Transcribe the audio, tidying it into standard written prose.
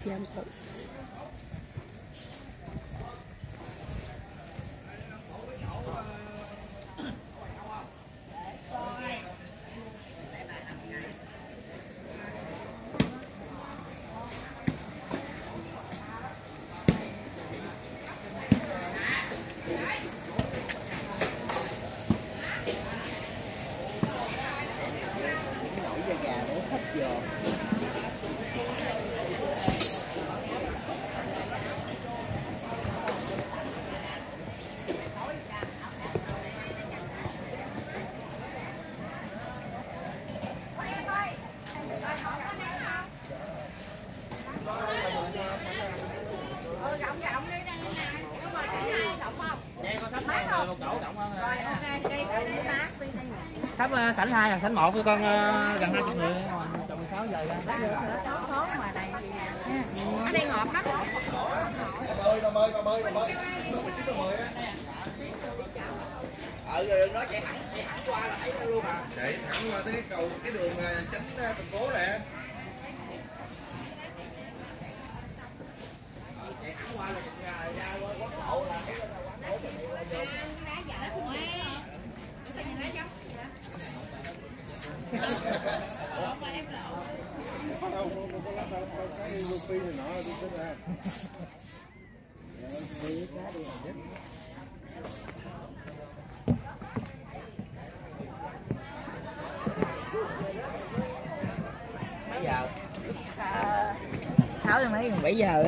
Giam tự. Thắp sảnh 2 hoặc sảnh 1 cho con gần 20 người trồng 6 giờ ra. Ở đây ngọt lắm. Rồi đừng nói chạy thẳng qua là thấy nó luôn à. Chạy thẳng qua tới cái cầu cái đường tránh thành phố nè. Chạy thẳng qua là ra quốc lộ là thấy nó quán phố mình đi lên được. Cái rupee này nọ đi tới ra. Mấy giờ? 6 giờ mấy, 7 giờ.